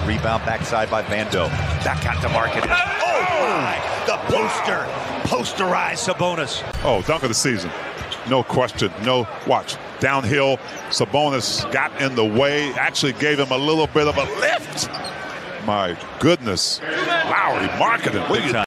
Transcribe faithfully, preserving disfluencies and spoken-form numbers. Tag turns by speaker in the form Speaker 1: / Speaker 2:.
Speaker 1: Rebound backside by Vando. Back out to Markkanen. Oh my! The poster, posterized Sabonis.
Speaker 2: Oh, dunk of the season. No question. No, watch. Downhill, Sabonis got in the way, actually gave him a little bit of a lift. My goodness. Lauri, Markkanen.